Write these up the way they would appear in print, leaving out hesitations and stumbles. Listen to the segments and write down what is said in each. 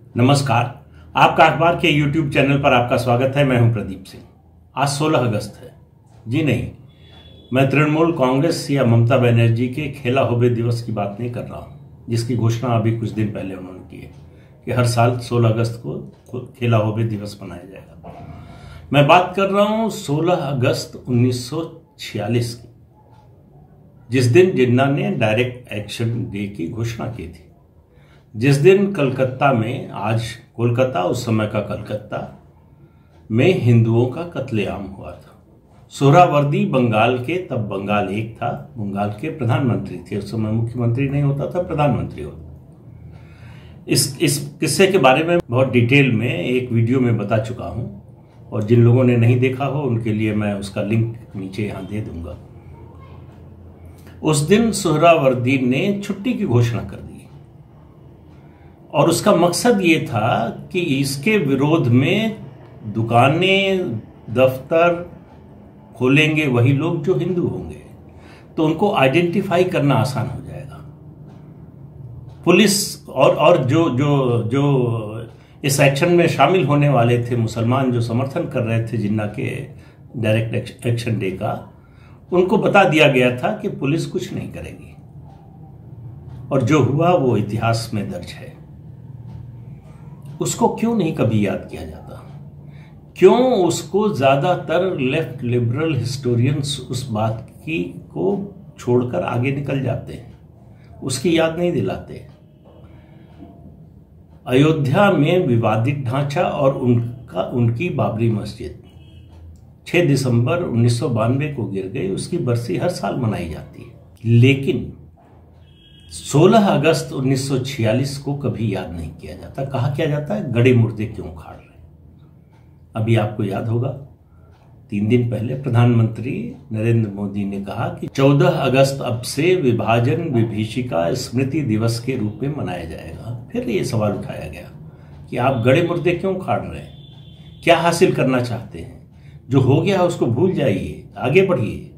नमस्कार। आपका अखबार के YouTube चैनल पर आपका स्वागत है। मैं हूं प्रदीप सिंह। आज 16 अगस्त है। जी नहीं, मैं तृणमूल कांग्रेस या ममता बनर्जी के खेला होबे दिवस की बात नहीं कर रहा हूं, जिसकी घोषणा अभी कुछ दिन पहले उन्होंने की है कि हर साल 16 अगस्त को खेला होबे दिवस मनाया जाएगा। मैं बात कर रहा हूं 16 अगस्त 1946 की, जिस दिन जिन्ना ने डायरेक्ट एक्शन डे की घोषणा की थी। जिस दिन कलकत्ता में, आज कोलकाता उस समय का कलकत्ता में हिंदुओं का कत्लेआम हुआ था। सोहरावर्दी बंगाल के, तब बंगाल एक था, बंगाल के प्रधानमंत्री थे। उस समय मुख्यमंत्री नहीं होता था, प्रधानमंत्री होता। इस किस्से के बारे में बहुत डिटेल में एक वीडियो में बता चुका हूं, और जिन लोगों ने नहीं देखा हो उनके लिए मैं उसका लिंक नीचे यहां दे दूंगा। उस दिन सोहरावर्दी ने छुट्टी की घोषणा कर दी, और उसका मकसद ये था कि इसके विरोध में दुकानें, दफ्तर खोलेंगे वही लोग जो हिंदू होंगे, तो उनको आइडेंटिफाई करना आसान हो जाएगा। पुलिस और जो इस एक्शन में शामिल होने वाले थे, मुसलमान जो समर्थन कर रहे थे जिन्ना के डायरेक्ट एक्शन डे का, उनको बता दिया गया था कि पुलिस कुछ नहीं करेगी, और जो हुआ वो इतिहास में दर्ज है। उसको क्यों नहीं कभी याद किया जाता? क्यों उसको ज्यादातर लेफ्ट लिबरल हिस्टोरियंस उस बात की को छोड़कर आगे निकल जाते हैं, उसकी याद नहीं दिलाते? अयोध्या में विवादित ढांचा और उनकी बाबरी मस्जिद 6 दिसंबर 1992 को गिर गई, उसकी बरसी हर साल मनाई जाती है, लेकिन 16 अगस्त 1946 को कभी याद नहीं किया जाता। कहा क्या जाता है, गड़े मुर्दे क्यों उखाड़ रहे? अभी आपको याद होगा, 3 दिन पहले प्रधानमंत्री नरेंद्र मोदी ने कहा कि 14 अगस्त अब से विभाजन विभीषिका स्मृति दिवस के रूप में मनाया जाएगा। फिर ये सवाल उठाया गया कि आप गड़े मुर्दे क्यों उखाड़ रहे हैं, क्या हासिल करना चाहते हैं? जो हो गया उसको भूल जाइए, आगे बढ़िए।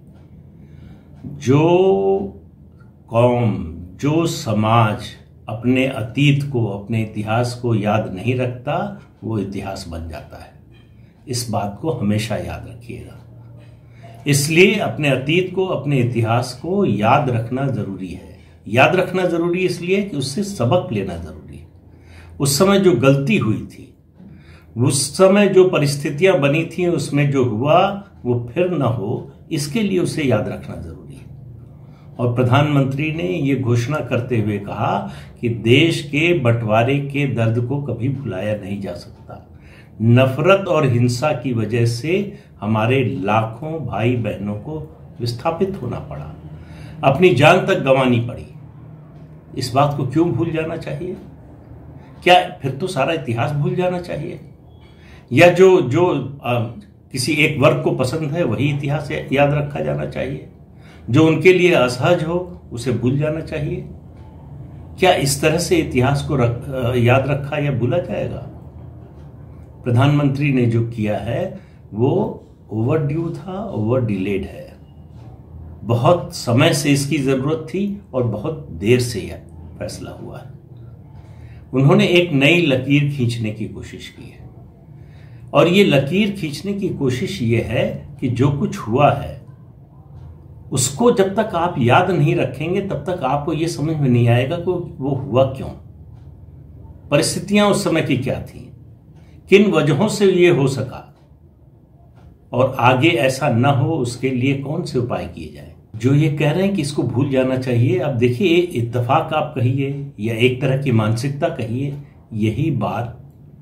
जो कौम, जो समाज अपने अतीत को, अपने इतिहास को याद नहीं रखता, वो इतिहास बन जाता है। इस बात को हमेशा याद रखिएगा। इसलिए अपने अतीत को, अपने इतिहास को याद रखना जरूरी है। याद रखना जरूरी इसलिए कि उससे सबक लेना जरूरी है। उस समय जो गलती हुई थी, उस समय जो परिस्थितियां बनी थी, उसमें जो हुआ वो फिर न हो, इसके लिए उसे याद रखना जरूरी है। और प्रधानमंत्री ने ये घोषणा करते हुए कहा कि देश के बंटवारे के दर्द को कभी भुलाया नहीं जा सकता। नफरत और हिंसा की वजह से हमारे लाखों भाई बहनों को विस्थापित होना पड़ा, अपनी जान तक गंवानी पड़ी। इस बात को क्यों भूल जाना चाहिए? क्या फिर तो सारा इतिहास भूल जाना चाहिए? या जो किसी एक वर्ग को पसंद है वही इतिहास याद रखा जाना चाहिए? जो उनके लिए असहज हो उसे भूल जाना चाहिए? क्या इस तरह से इतिहास को याद रखा या भूला जाएगा? प्रधानमंत्री ने जो किया है वो ओवरड्यू था, ओवर डिलेड है। बहुत समय से इसकी जरूरत थी और बहुत देर से यह फैसला हुआ है। उन्होंने एक नई लकीर खींचने की कोशिश की है, और ये लकीर खींचने की कोशिश ये है कि जो कुछ हुआ है उसको जब तक आप याद नहीं रखेंगे तब तक आपको यह समझ में नहीं आएगा कि वो हुआ क्यों, परिस्थितियां उस समय की क्या थी, किन वजहों से ये हो सका, और आगे ऐसा न हो उसके लिए कौन से उपाय किए जाए। जो ये कह रहे हैं कि इसको भूल जाना चाहिए, अब देखिए, इत्तेफाक आप कहिए या एक तरह की मानसिकता कहिए, यही बात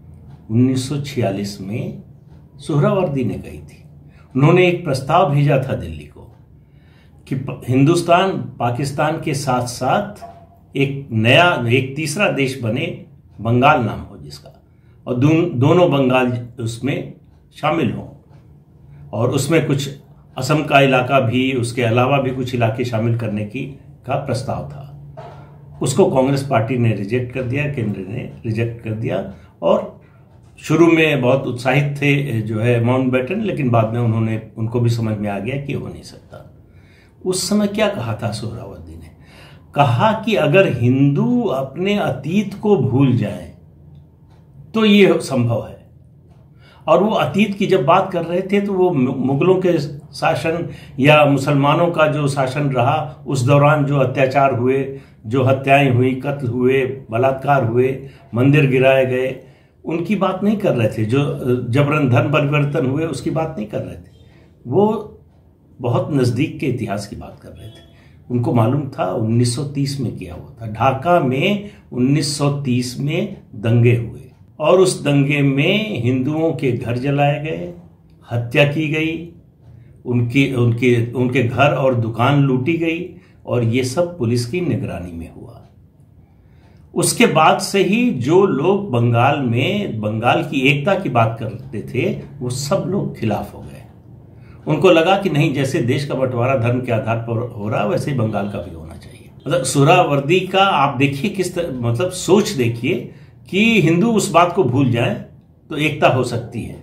1946 में सोहरावर्दी ने कही थी। उन्होंने एक प्रस्ताव भेजा था दिल्ली को कि हिंदुस्तान पाकिस्तान के साथ साथ एक तीसरा देश बने, बंगाल नाम हो जिसका, और दोनों बंगाल उसमें शामिल हों, और उसमें कुछ असम का इलाका भी, उसके अलावा भी कुछ इलाके शामिल करने का प्रस्ताव था। उसको कांग्रेस पार्टी ने रिजेक्ट कर दिया, केंद्र ने रिजेक्ट कर दिया, और शुरू में बहुत उत्साहित थे जो है माउंटबेटन, लेकिन बाद में उनको भी समझ में आ गया कि हो नहीं सकता। उस समय क्या कहा था सोहरावर्दी ने? कहा कि अगर हिंदू अपने अतीत को भूल जाएं तो ये संभव है। और वो अतीत की जब बात कर रहे थे तो वो मुगलों के शासन या मुसलमानों का जो शासन रहा उस दौरान जो अत्याचार हुए, जो हत्याएं हुई, कत्ल हुए, बलात्कार हुए, मंदिर गिराए गए, उनकी बात नहीं कर रहे थे। जो जबरन धर्म परिवर्तन हुए उसकी बात नहीं कर रहे थे। वो बहुत नज़दीक के इतिहास की बात कर रहे थे। उनको मालूम था 1930 में क्या हुआ था। ढाका में 1930 में दंगे हुए और उस दंगे में हिंदुओं के घर जलाए गए, हत्या की गई, उनके घर और दुकान लूटी गई और ये सब पुलिस की निगरानी में हुआ। उसके बाद से ही जो लोग बंगाल की एकता की बात करते थे वो सब लोग खिलाफ हो गए। उनको लगा कि नहीं, जैसे देश का बंटवारा धर्म के आधार पर हो रहा वैसे ही बंगाल का भी होना चाहिए। मतलब सुहरावर्दी का आप देखिए किस मतलब सोच देखिए कि हिंदू उस बात को भूल जाएं तो एकता हो सकती है।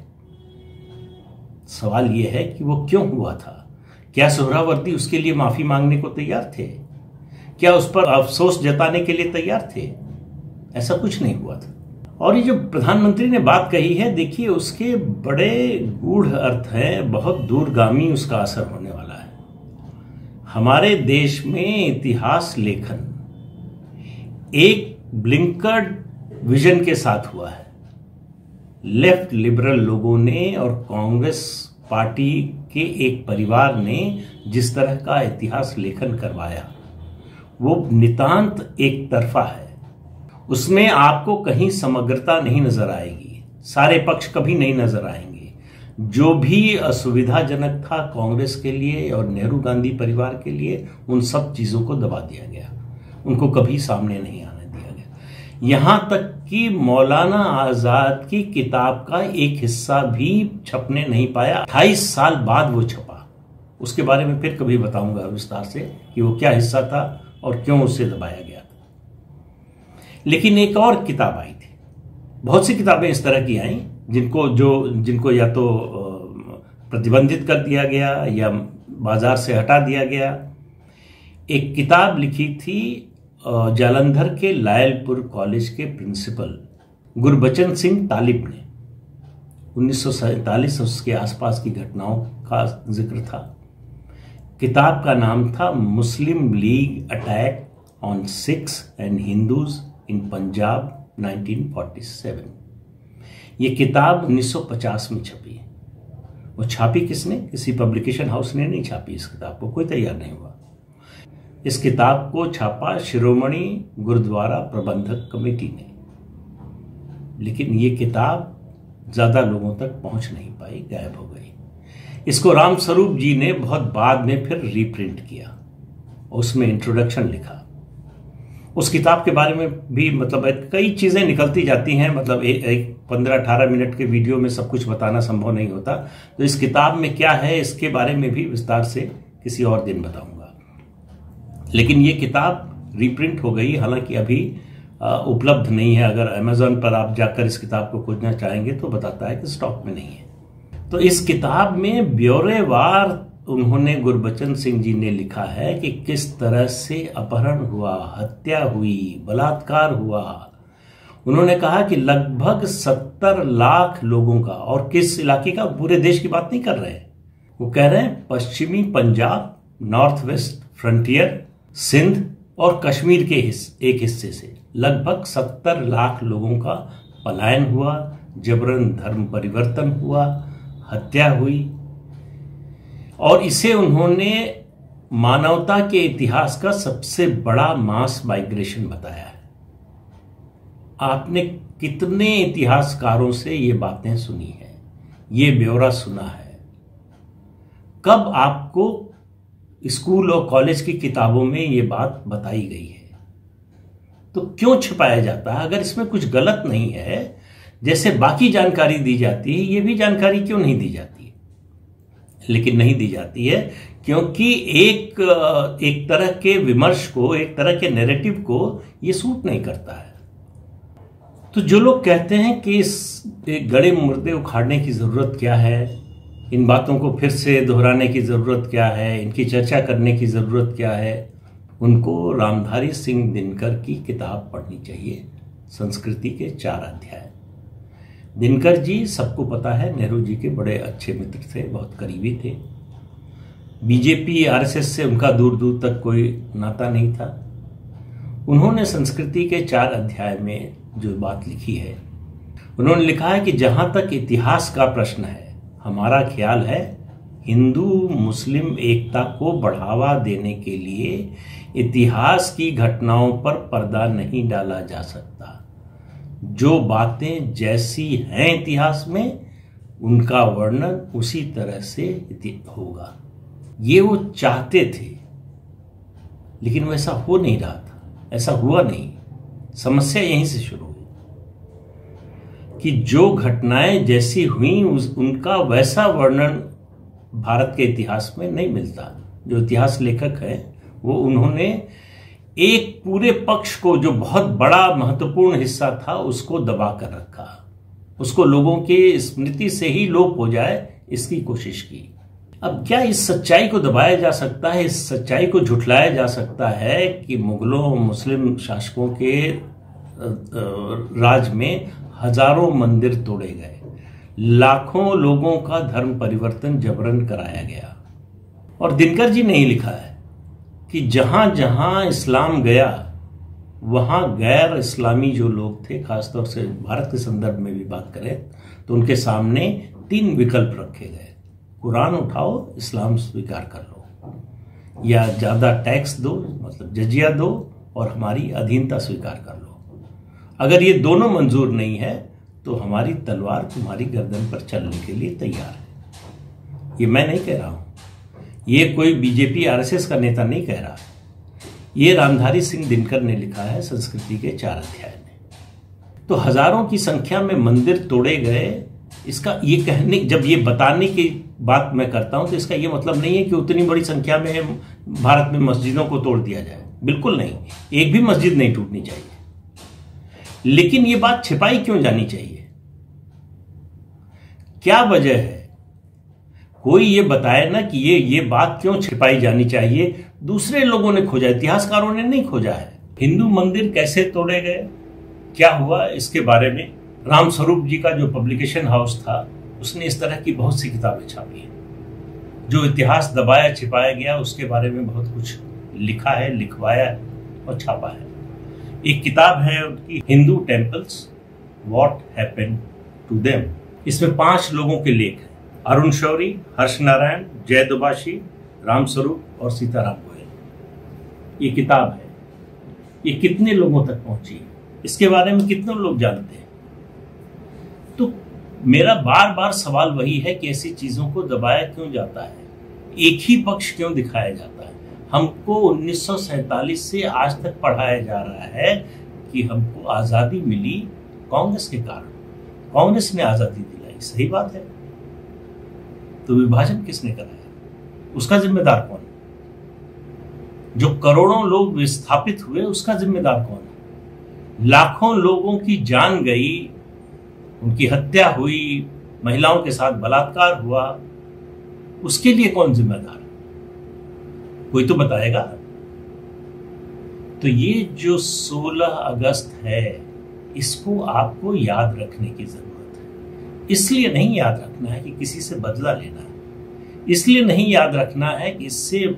सवाल यह है कि वो क्यों हुआ था? क्या सुहरावर्दी उसके लिए माफी मांगने को तैयार थे? क्या उस पर अफसोस जताने के लिए तैयार थे? ऐसा कुछ नहीं हुआ था। और ये जो प्रधानमंत्री ने बात कही है, देखिए उसके बड़े गूढ़ अर्थ हैं, बहुत दूरगामी उसका असर होने वाला है। हमारे देश में इतिहास लेखन एक ब्लिंकर्ड विजन के साथ हुआ है। लेफ्ट लिबरल लोगों ने और कांग्रेस पार्टी के एक परिवार ने जिस तरह का इतिहास लेखन करवाया वो नितांत एक तरफा है। उसमें आपको कहीं समग्रता नहीं नजर आएगी, सारे पक्ष कभी नहीं नजर आएंगे। जो भी असुविधाजनक था कांग्रेस के लिए और नेहरू गांधी परिवार के लिए, उन सब चीजों को दबा दिया गया, उनको कभी सामने नहीं आने दिया गया। यहां तक कि मौलाना आजाद की किताब का एक हिस्सा भी छपने नहीं पाया। 28 साल बाद वो छपा। उसके बारे में फिर कभी बताऊंगा विस्तार से कि वो क्या हिस्सा था और क्यों उसे दबाया गया था। लेकिन एक और किताब आई थी, बहुत सी किताबें इस तरह की आई जिनको या तो प्रतिबंधित कर दिया गया या बाजार से हटा दिया गया। एक किताब लिखी थी जालंधर के लायलपुर कॉलेज के प्रिंसिपल गुरबचन सिंह तालिब ने। 1947 उसके आसपास की घटनाओं का जिक्र था। किताब का नाम था Muslim League attack on Sikhs and Hindus in Punjab 1947। ये किताब 1950 में छपी। वो छापी किसने? किसी पब्लिकेशन हाउस ने नहीं छापी इस किताब को, कोई तैयार नहीं हुआ। इस किताब को छापा शिरोमणि गुरुद्वारा प्रबंधक कमेटी ने। लेकिन ये किताब ज्यादा लोगों तक पहुंच नहीं पाई, गायब हो गई। इसको राम स्वरूप जी ने बहुत बाद में फिर रीप्रिंट किया, उसमें इंट्रोडक्शन लिखा। उस किताब के बारे में भी मतलब कई चीजें निकलती जाती हैं। मतलब एक 15-18 मिनट के वीडियो में सब कुछ बताना संभव नहीं होता। तो इस किताब में क्या है इसके बारे में भी विस्तार से किसी और दिन बताऊंगा। लेकिन ये किताब रीप्रिंट हो गई, हालांकि अभी उपलब्ध नहीं है। अगर अमेज़न पर आप जाकर इस किताब को खोजना चाहेंगे तो बताता है कि स्टॉक में नहीं है। तो इस किताब में ब्यौरेवार उन्होंने गुरबचन सिंह जी ने लिखा है कि किस तरह से अपहरण हुआ, हत्या हुई, बलात्कार हुआ। उन्होंने कहा कि लगभग 70 लाख लोगों का, और किस इलाके का, पूरे देश की बात नहीं कर रहे हैं, वो कह रहे हैं पश्चिमी Punjab, north west frontier, Sindh और कश्मीर के एक हिस्से से लगभग 70 लाख लोगों का पलायन हुआ, जबरन धर्म परिवर्तन हुआ, हत्या हुई। और इसे उन्होंने मानवता के इतिहास का सबसे बड़ा मास माइग्रेशन बताया है। आपने कितने इतिहासकारों से ये बातें सुनी हैं, ये ब्यौरा सुना है? कब आपको स्कूल और कॉलेज की किताबों में ये बात बताई गई है? तो क्यों छिपाया जाता है? अगर इसमें कुछ गलत नहीं है, जैसे बाकी जानकारी दी जाती है, ये भी जानकारी क्यों नहीं दी जाती? लेकिन नहीं दी जाती है क्योंकि एक तरह के विमर्श को, एक तरह के नैरेटिव को ये सूट नहीं करता है। तो जो लोग कहते हैं कि इस गड़े मुर्दे उखाड़ने की जरूरत क्या है, इन बातों को फिर से दोहराने की जरूरत क्या है, इनकी चर्चा करने की जरूरत क्या है, उनको रामधारी सिंह दिनकर की किताब पढ़नी चाहिए, संस्कृति के 4 अध्याय। दिनकर जी सबको पता है नेहरू जी के बड़े अच्छे मित्र थे, बहुत करीबी थे। बीजेपी आरएसएस से उनका दूर दूर तक कोई नाता नहीं था। उन्होंने संस्कृति के 4 अध्याय में जो बात लिखी है, उन्होंने लिखा है कि जहां तक इतिहास का प्रश्न है, हमारा ख्याल है हिंदू मुस्लिम एकता को बढ़ावा देने के लिए इतिहास की घटनाओं पर पर्दा नहीं डाला जा सकता। जो बातें जैसी हैं इतिहास में, उनका वर्णन उसी तरह से होगा। ये वो चाहते थे, लेकिन वैसा हो नहीं रहा था, ऐसा हुआ नहीं। समस्या यहीं से शुरू हुई कि जो घटनाएं जैसी हुई उनका वैसा वर्णन भारत के इतिहास में नहीं मिलता। जो इतिहास लेखक है वो उन्होंने एक पूरे पक्ष को, जो बहुत बड़ा महत्वपूर्ण हिस्सा था, उसको दबा कर रखा, उसको लोगों के स्मृति से ही लोप हो जाए इसकी कोशिश की। अब क्या इस सच्चाई को दबाया जा सकता है, इस सच्चाई को झुठलाया जा सकता है कि मुगलों मुस्लिम शासकों के राज में हजारों मंदिर तोड़े गए, लाखों लोगों का धर्म परिवर्तन जबरन कराया गया। और दिनकर जी ने ही लिखा है कि जहां जहां इस्लाम गया वहां गैर इस्लामी जो लोग थे, खासतौर से भारत के संदर्भ में भी बात करें तो उनके सामने 3 विकल्प रखे गए। कुरान उठाओ, इस्लाम स्वीकार कर लो, या ज्यादा टैक्स दो, मतलब जजिया दो, और हमारी अधीनता स्वीकार कर लो। अगर ये दोनों मंजूर नहीं है तो हमारी तलवार तुम्हारी गर्दन पर चलने के लिए तैयार है। ये मैं नहीं कह रहा हूं, ये कोई बीजेपी आरएसएस का नेता नहीं कह रहा, ये रामधारी सिंह दिनकर ने लिखा है संस्कृति के 4 अध्याय में। तो हजारों की संख्या में मंदिर तोड़े गए, इसका ये कहने, जब ये बताने की बात मैं करता हूं तो इसका ये मतलब नहीं है कि उतनी बड़ी संख्या में भारत में मस्जिदों को तोड़ दिया जाए, बिल्कुल नहीं। एक भी मस्जिद नहीं टूटनी चाहिए, लेकिन ये बात छिपाई क्यों जानी चाहिए? क्या वजह है? कोई ये बताए ना कि ये बात क्यों छिपाई जानी चाहिए। दूसरे लोगों ने खोजा, इतिहासकारों ने नहीं खोजा है। हिंदू मंदिर कैसे तोड़े गए, क्या हुआ, इसके बारे में रामस्वरूप जी का जो पब्लिकेशन हाउस था उसने इस तरह की बहुत सी किताबें छापी हैं। जो इतिहास दबाया छिपाया गया उसके बारे में बहुत कुछ लिखा है, लिखवाया और छापा है। एक किताब है उनकी, Hindu temples, what happened to them. इसमें 5 लोगों के लेख हैं, अरुण शौरी, हर्ष नारायण, जय दुभाषी, रामस्वरूप और सीताराम गोयल। ये किताब है, ये कितने लोगों तक पहुंची, इसके बारे में कितने लोग जानते हैं? तो मेरा बार बार सवाल वही है कि ऐसी चीजों को दबाया क्यों जाता है, एक ही पक्ष क्यों दिखाया जाता है? हमको 1947 से आज तक पढ़ाया जा रहा है कि हमको आजादी मिली कांग्रेस के कारण, कांग्रेस ने आजादी दिलाई, सही बात है। तो विभाजन किसने कराया, उसका जिम्मेदार कौन है? जो करोड़ों लोग विस्थापित हुए उसका जिम्मेदार कौन है? लाखों लोगों की जान गई, उनकी हत्या हुई, महिलाओं के साथ बलात्कार हुआ, उसके लिए कौन जिम्मेदार है? कोई तो बताएगा। तो ये जो 16 अगस्त है, इसको आपको याद रखने की जरूरत है। इसलिए नहीं याद रखना है कि किसी से बदला लेना है, इसलिए नहीं याद रखना है कि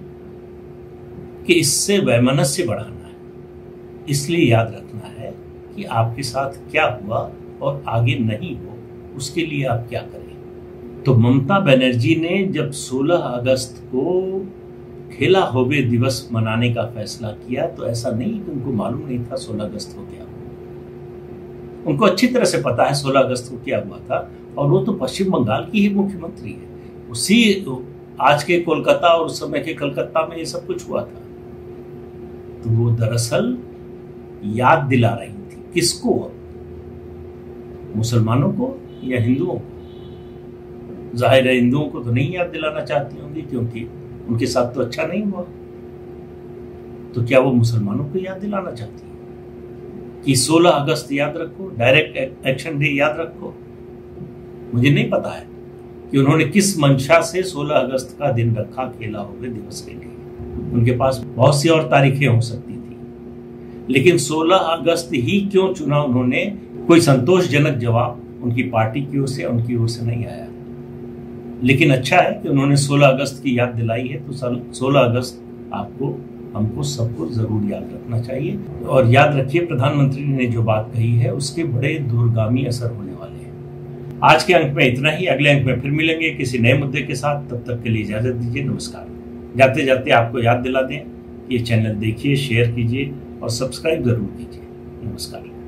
इससे वैमनस्य बढ़ाना है, इसलिए याद रखना है कि आपके साथ क्या हुआ और आगे नहीं हो उसके लिए आप क्या करें। तो ममता बनर्जी ने जब 16 अगस्त को खेला होवे दिवस मनाने का फैसला किया तो ऐसा नहीं कि उनको मालूम नहीं था 16 अगस्त को क्या हुआ। उनको अच्छी तरह से पता है 16 अगस्त को क्या हुआ था, और वो तो पश्चिम बंगाल की ही मुख्यमंत्री है। उसी आज के कोलकाता और उस समय के कलकत्ता में ये सब कुछ हुआ था। तो वो दरअसल याद दिला रही थी, किसको? मुसलमानों को या हिंदुओं को? जाहिर है हिंदुओं को तो नहीं याद दिलाना चाहती होंगी क्योंकि उनके साथ तो अच्छा नहीं हुआ। तो क्या वो मुसलमानों को याद दिलाना चाहती है कि 16 अगस्त याद रखो, डायरेक्ट एक्शन डे याद रखो? मुझे नहीं पता है कि उन्होंने किस मंशा से 16 अगस्त का दिन रखा खेला होवे दिवस के लिए। उनके पास बहुत सी और तारीखें हो सकती थी, लेकिन 16 अगस्त ही क्यों चुना उन्होंने? कोई संतोषजनक जवाब उनकी पार्टी की ओर से, उनकी ओर से नहीं आया। लेकिन अच्छा है कि उन्होंने 16 अगस्त की याद दिलाई है, तो 16 अगस्त आपको, हमको सबको जरूर याद रखना चाहिए। और याद रखिए, प्रधानमंत्री ने जो बात कही है उसके बड़े दूरगामी असर होने वाले हैं। आज के अंक में इतना ही। अगले अंक में फिर मिलेंगे किसी नए मुद्दे के साथ। तब तक के लिए इजाजत दीजिए। नमस्कार। जाते जाते आपको याद दिला दें कि ये चैनल देखिए, शेयर कीजिए और सब्सक्राइब जरूर कीजिए। नमस्कार।